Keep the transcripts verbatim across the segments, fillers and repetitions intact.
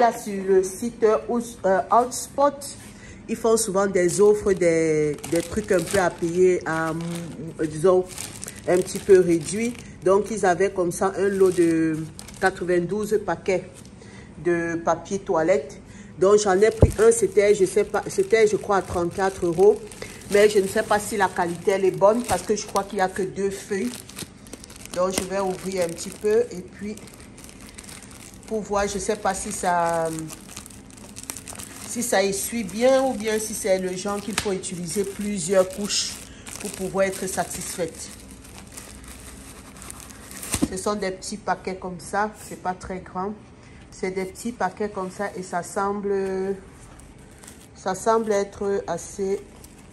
a sur le site euh, Outspot, ils font souvent des offres, des, des trucs un peu à payer à, euh, disons, un petit peu réduit. Donc, ils avaient comme ça un lot de quatre-vingt-douze paquets de papier toilette. Donc, j'en ai pris un, c'était, je sais pas, c'était, je crois, à trente-quatre euros. Mais je ne sais pas si la qualité, elle est bonne parce que je crois qu'il n'y a que deux feuilles. Donc, je vais ouvrir un petit peu et puis, pour voir, je ne sais pas si ça, si ça essuie bien ou bien si c'est le genre qu'il faut utiliser plusieurs couches pour pouvoir être satisfaite. Ce sont des petits paquets comme ça, c'est pas très grand. C'est des petits paquets comme ça et ça semble, ça semble être assez...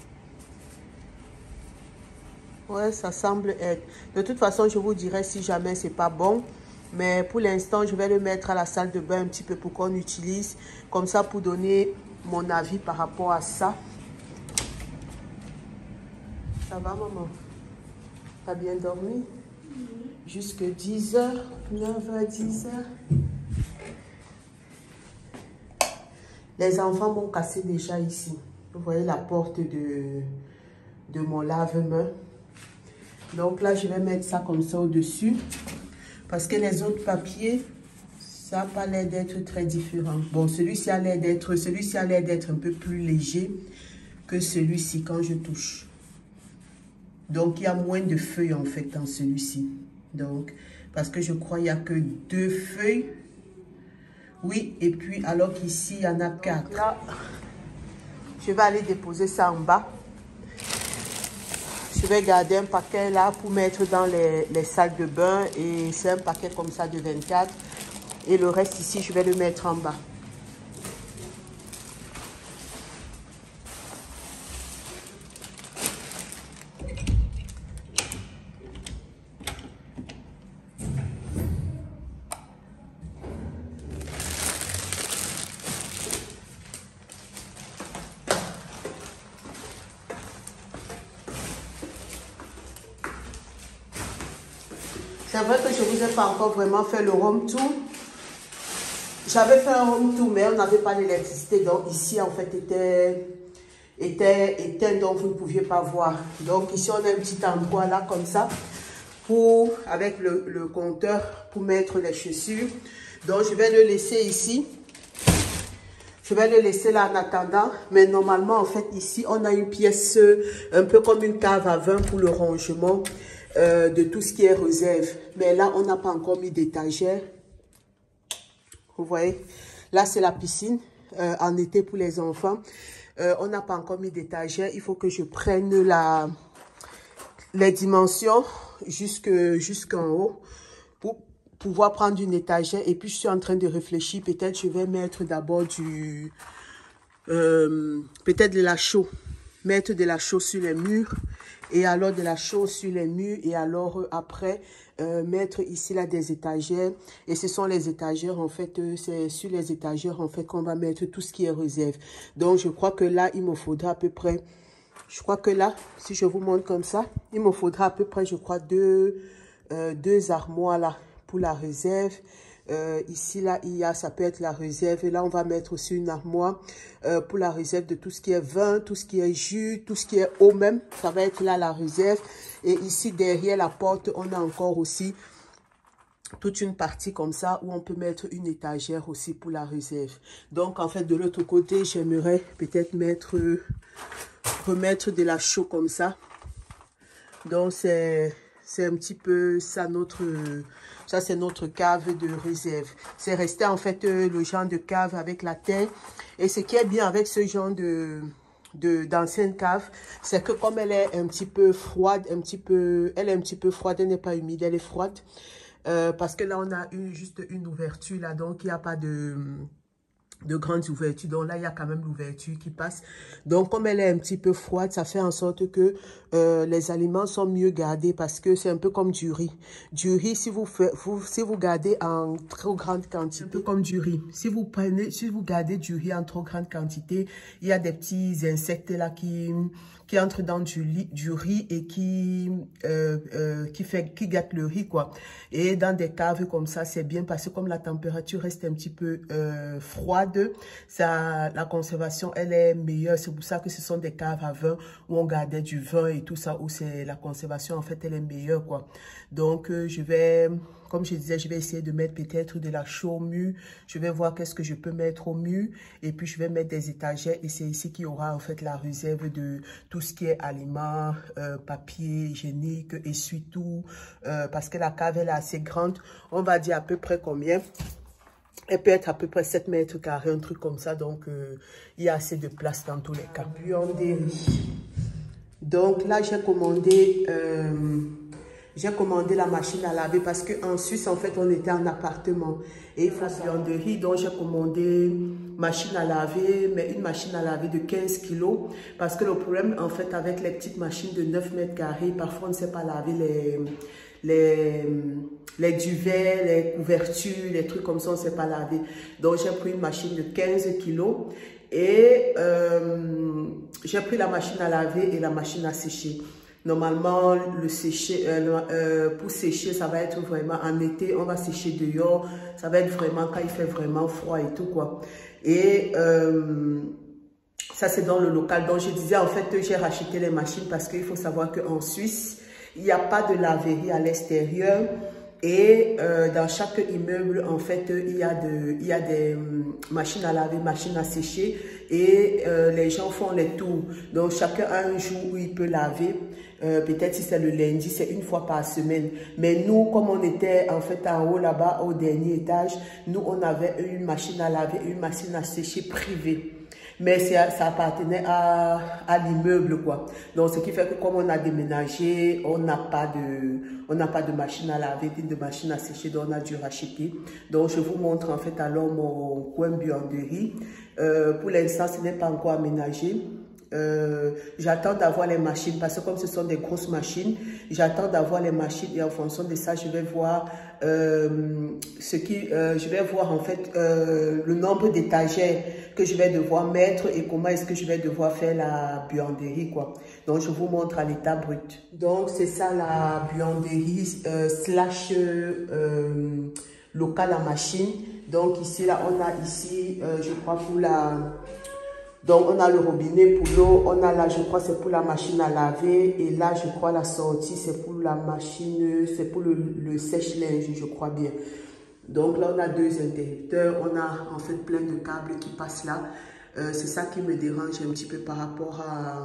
Ouais, ça semble être... De toute façon, je vous dirai si jamais c'est pas bon. Mais pour l'instant, je vais le mettre à la salle de bain un petit peu pour qu'on utilise. Comme ça, pour donner mon avis par rapport à ça. Ça va, maman? T'as bien dormi? Jusque dix heures, neuf heures, dix heures. Les enfants m'ont cassé déjà ici. Vous voyez la porte de, de mon lave-main. Donc là, je vais mettre ça comme ça au-dessus. Parce que les autres papiers, ça n'a pas l'air d'être très différent. Bon, celui-ci a l'air d'être, celui-ci a l'air d'être un peu plus léger que celui-ci quand je touche. Donc, il y a moins de feuilles en fait dans celui-ci. Donc, parce que je crois qu'il n'y a que deux feuilles. Oui, et puis alors qu'ici, il y en a quatre. Là, je vais aller déposer ça en bas. Je vais garder un paquet là pour mettre dans les, les salles de bain. Et c'est un paquet comme ça de vingt-quatre. Et le reste ici, je vais le mettre en bas. C'est vrai que je ne vous ai pas encore vraiment fait le home tour. J'avais fait un home tour, mais on n'avait pas d'électricité. Donc ici, en fait, était, était éteint, donc vous ne pouviez pas voir. Donc ici, on a un petit endroit là, comme ça, pour, avec le, le compteur, pour mettre les chaussures. Donc je vais le laisser ici. Je vais le laisser là en attendant. Mais normalement, en fait, ici, on a une pièce un peu comme une cave à vin pour le rangement. Euh, de tout ce qui est réserve. Mais là, on n'a pas encore mis d'étagère. Vous voyez, là, c'est la piscine euh, en été pour les enfants. Euh, on n'a pas encore mis d'étagère. Il faut que je prenne la, les dimensions jusqu'en jusqu'en haut pour pouvoir prendre une étagère. Et puis, je suis en train de réfléchir. Peut-être je vais mettre d'abord du... Euh, peut-être de la chaux. Mettre de la chaux sur les murs. Et alors de la chaux sur les murs. Et alors euh, après, euh, mettre ici là des étagères. Et ce sont les étagères en fait. Euh, c'est sur les étagères en fait qu'on va mettre tout ce qui est réserve. Donc je crois que là, il me faudra à peu près... Je crois que là, si je vous montre comme ça, il me faudra à peu près, je crois, deux, euh, deux armoires là pour la réserve. Euh, ici, là, il y a, ça peut être la réserve. Et là, on va mettre aussi une armoire euh, pour la réserve de tout ce qui est vin, tout ce qui est jus, tout ce qui est eau même. Ça va être là la réserve. Et ici, derrière la porte, on a encore aussi toute une partie comme ça où on peut mettre une étagère aussi pour la réserve. Donc, en fait, de l'autre côté, j'aimerais peut-être mettre, euh, remettre de la chaux comme ça. Donc, c'est... C'est un petit peu ça, notre, ça c'est notre cave de réserve. C'est resté en fait le genre de cave avec la terre. Et ce qui est bien avec ce genre de d'ancienne cave, c'est que comme elle est un petit peu froide, un petit peu, elle est un petit peu froide, elle n'est pas humide, elle est froide. Euh, parce que là, on a eu juste une ouverture là, donc il n'y a pas de... de grandes ouvertures. Donc là, il y a quand même l'ouverture qui passe. Donc, comme elle est un petit peu froide, ça fait en sorte que euh, les aliments sont mieux gardés parce que c'est un peu comme du riz. Du riz, si vous, fait, vous, si vous gardez en trop grande quantité, un peu comme du riz. Si vous prenez, si vous gardez du riz en trop grande quantité, il y a des petits insectes là qui, qui entre dans du, lit, du riz et qui, euh, euh, qui, fait, qui gâte le riz, quoi. Et dans des caves comme ça, c'est bien parce que comme la température reste un petit peu euh, froide, ça, la conservation, elle est meilleure. C'est pour ça que ce sont des caves à vin où on gardait du vin et tout ça, où c'est la conservation, en fait, elle est meilleure, quoi. Donc, euh, je vais... Comme je disais, je vais essayer de mettre peut-être de la chaux au mur. Je vais voir qu'est-ce que je peux mettre au mur. Et puis, je vais mettre des étagères. Et c'est ici qu'il y aura en fait la réserve de tout ce qui est aliments, euh, papier hygiénique, essuie-tout. Euh, parce que la cave, elle est assez grande. On va dire à peu près combien? Elle peut être à peu près sept mètres carrés, un truc comme ça. Donc, euh, il y a assez de place dans tous les cas. Buanderie. Donc, là, j'ai commandé... Euh, J'ai commandé la machine à laver parce qu'en Suisse, en fait, on était en appartement. Et il faut la buanderie, donc j'ai commandé machine à laver, mais une machine à laver de quinze kilos. Parce que le problème, en fait, avec les petites machines de neuf mètres carrés, parfois on ne sait pas laver les, les, les duvets, les couvertures, les trucs comme ça, on ne sait pas laver. Donc j'ai pris une machine de quinze kilos. Et euh, j'ai pris la machine à laver et la machine à sécher. Normalement, le sécher, euh, euh, pour sécher, ça va être vraiment en été, on va sécher dehors. Ça va être vraiment quand il fait vraiment froid et tout, quoi. Et euh, ça, c'est dans le local. Donc, je disais, en fait, j'ai racheté les machines parce qu'il faut savoir qu'en Suisse, il n'y a pas de laverie à l'extérieur. Et euh, dans chaque immeuble, en fait, il y a, de, il y a des um, machines à laver, machines à sécher. Et euh, les gens font les tours. Donc, chacun a un jour où il peut laver. Euh, Peut-être si c'est le lundi, c'est une fois par semaine. Mais nous, comme on était en fait en haut là-bas, au dernier étage, nous, on avait une machine à laver, une machine à sécher privée. Mais ça appartenait à, à l'immeuble, quoi. Donc, ce qui fait que comme on a déménagé, on n'a pas de, on n'a pas de machine à laver, ni de machine à sécher, donc on a dû racheter. Donc, je vous montre en fait alors mon coin buanderie. Euh, pour l'instant, ce n'est pas encore aménagé. Euh, j'attends d'avoir les machines parce que comme ce sont des grosses machines, j'attends d'avoir les machines et en fonction de ça, je vais voir euh, ce qui, euh, je vais voir en fait euh, le nombre d'étagères que je vais devoir mettre et comment est-ce que je vais devoir faire la buanderie, quoi. Donc je vous montre à l'état brut. Donc c'est ça la buanderie euh, slash euh, local à machine. Donc ici là on a ici euh, je crois pour la Donc, on a le robinet pour l'eau. On a là, je crois, c'est pour la machine à laver. Et là, je crois, la sortie, c'est pour la machine, c'est pour le, le sèche-linge, je crois bien. Donc, là, on a deux interrupteurs. On a, en fait, plein de câbles qui passent là. Euh, c'est ça qui me dérange un petit peu par rapport à...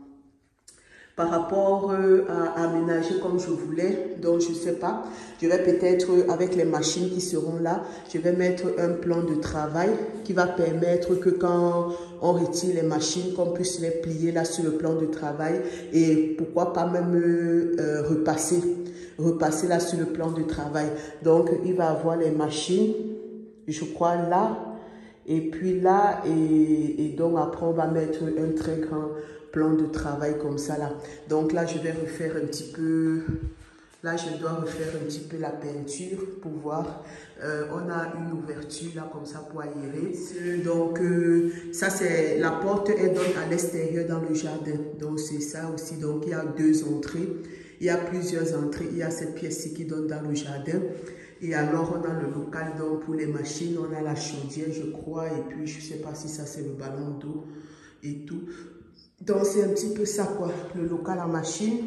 Par rapport euh, à aménager comme je voulais, donc je ne sais pas, je vais peut-être avec les machines qui seront là, je vais mettre un plan de travail qui va permettre que quand on retire les machines, qu'on puisse les plier là sur le plan de travail et pourquoi pas même euh, repasser, repasser là sur le plan de travail. Donc il va avoir les machines, je crois là, et puis là, et, et donc après on va mettre un très grand plan de travail comme ça là. Donc là, je vais refaire un petit peu... Là, je dois refaire un petit peu la peinture pour voir. Euh, on a une ouverture là comme ça pour aérer. Donc euh, ça c'est... La porte, elle donne à l'extérieur dans le jardin. Donc c'est ça aussi. Donc il y a deux entrées. Il y a plusieurs entrées. Il y a cette pièce-ci qui donne dans le jardin. Et alors, on a le local donc pour les machines. On a la chaudière, je crois. Et puis, je ne sais pas si ça c'est le ballon d'eau et tout. Donc, c'est un petit peu ça, quoi, le local à machine.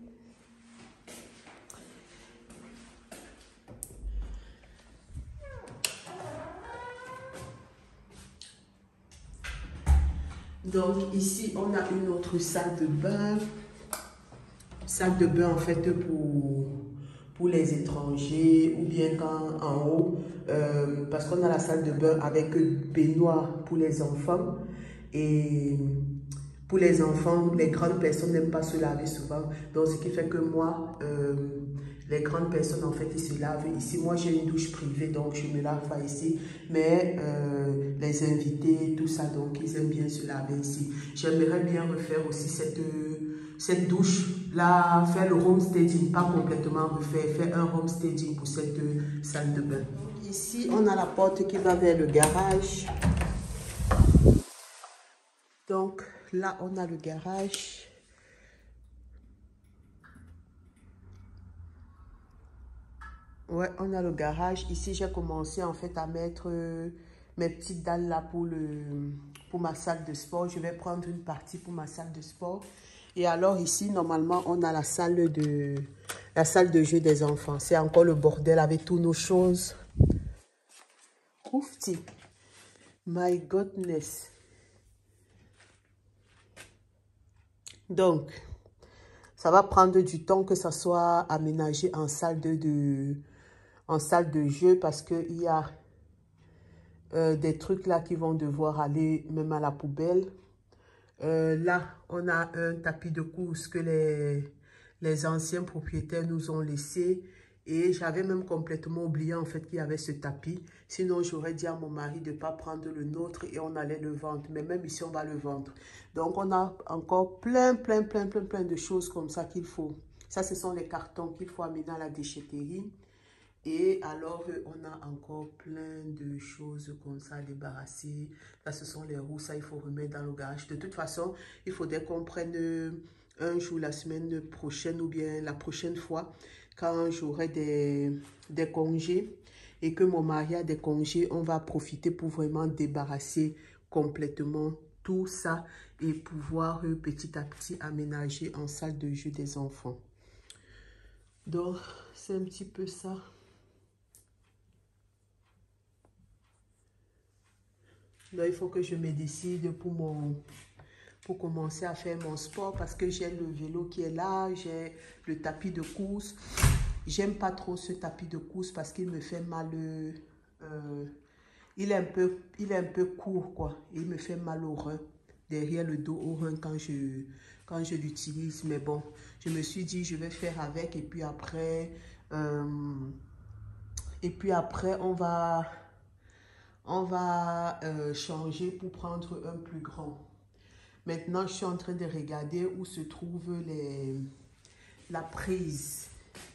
Donc, ici, on a une autre salle de bain. Salle de bain, en fait, pour, pour les étrangers ou bien quand en haut. Euh, parce qu'on a la salle de bain avec baignoire pour les enfants. Et... Pour les enfants, les grandes personnes n'aiment pas se laver souvent. Donc, ce qui fait que moi, euh, les grandes personnes, en fait, ils se lavent ici. Moi, j'ai une douche privée, donc je me lave pas ici. Mais euh, les invités, tout ça, donc, ils aiment bien se laver ici. J'aimerais bien refaire aussi cette, cette douche-là, faire le homesteading, pas complètement refaire, faire un homesteading pour cette salle de bain. Ici, on a la porte qui va vers le garage. Donc, là, on a le garage. Ouais, on a le garage. Ici, j'ai commencé en fait à mettre euh, mes petites dalles là pour, le, pour ma salle de sport. Je vais prendre une partie pour ma salle de sport. Et alors ici, normalement, on a la salle de, la salle de jeu des enfants. C'est encore le bordel avec toutes nos choses. Oufti. My goodness. Donc, ça va prendre du temps que ça soit aménagé en salle de, de, en salle de jeu parce qu'il y a euh, des trucs là qui vont devoir aller même à la poubelle. Euh, là, on a un tapis de course que les, les anciens propriétaires nous ont laissé. Et j'avais même complètement oublié en fait qu'il y avait ce tapis. Sinon, j'aurais dit à mon mari de ne pas prendre le nôtre et on allait le vendre. Mais même ici, on va le vendre. Donc, on a encore plein, plein, plein, plein, plein de choses comme ça qu'il faut. Ça, ce sont les cartons qu'il faut amener à la déchetterie. Et alors, on a encore plein de choses comme ça à débarrasser. Là, ce sont les roues. Ça, il faut remettre dans le garage. De toute façon, il faudrait qu'on prenne un jour la semaine prochaine ou bien la prochaine fois quand j'aurai des, des congés et que mon mari a des congés, on va profiter pour vraiment débarrasser complètement tout ça et pouvoir euh, petit à petit aménager en salle de jeu des enfants. Donc, c'est un petit peu ça. Là, il faut que je me décide pour, mon, pour commencer à faire mon sport parce que j'ai le vélo qui est là, j'ai le tapis de course. J'aime pas trop ce tapis de course parce qu'il me fait mal. Euh, il, est un peu, il est un peu court, quoi. Il me fait mal au rein, derrière le dos au rein quand je, quand je l'utilise. Mais bon, je me suis dit, je vais faire avec et puis après, euh, et puis après, on va... On va euh, changer pour prendre un plus grand. Maintenant, je suis en train de regarder où se trouve les, la prise.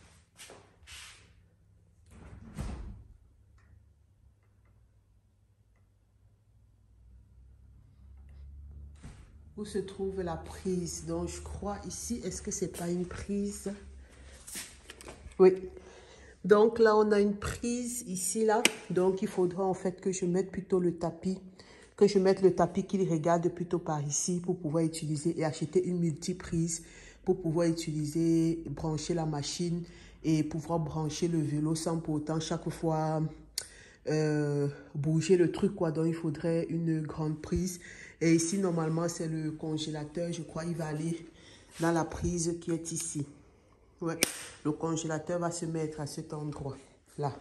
Où se trouve la prise? Donc, je crois ici, est-ce que c'est pas une prise? Oui. Donc là, on a une prise ici, là. Donc, il faudra en fait que je mette plutôt le tapis, que je mette le tapis qu'il regarde plutôt par ici pour pouvoir utiliser et acheter une multiprise pour pouvoir utiliser, brancher la machine et pouvoir brancher le vélo sans pour autant chaque fois euh, bouger le truc, quoi. Donc, il faudrait une grande prise. Et ici, normalement, c'est le congélateur. Je crois qu'il va aller dans la prise qui est ici. Ouais, le congélateur va se mettre à cet endroit là.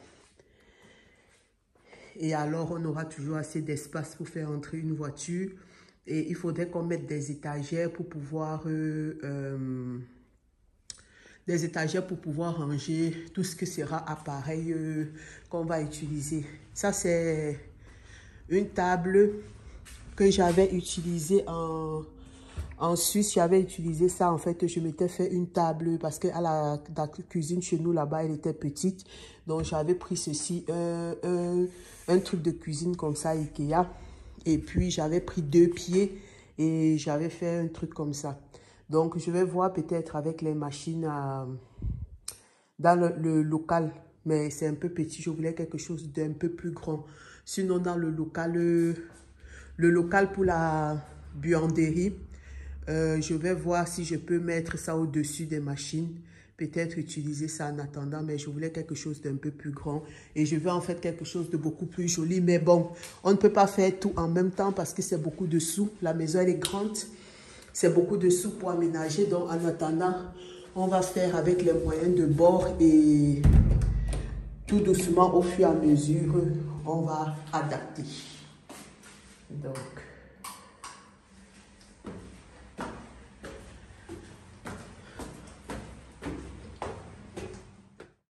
Et alors, on aura toujours assez d'espace pour faire entrer une voiture. Et il faudrait qu'on mette des étagères pour pouvoir... Euh, euh, des étagères pour pouvoir ranger tout ce que sera appareil euh, qu'on va utiliser. Ça, c'est une table que j'avais utilisée en... En Suisse, j'avais utilisé ça. En fait, je m'étais fait une table parce que à la, la cuisine chez nous, là-bas, elle était petite. Donc, j'avais pris ceci, un, un, un truc de cuisine comme ça, Ikea. Et puis, j'avais pris deux pieds et j'avais fait un truc comme ça. Donc, je vais voir peut-être avec les machines à, dans le, le local. Mais c'est un peu petit. Je voulais quelque chose d'un peu plus grand. Sinon, dans le local, le, le local pour la buanderie, Euh, je vais voir si je peux mettre ça au-dessus des machines. Peut-être utiliser ça en attendant, mais je voulais quelque chose d'un peu plus grand. Et je veux en fait quelque chose de beaucoup plus joli. Mais bon, on ne peut pas faire tout en même temps parce que c'est beaucoup de sous. La maison, elle est grande. C'est beaucoup de sous pour aménager. Donc, en attendant, on va faire avec les moyens de bord. Et tout doucement, au fur et à mesure, on va adapter. Donc...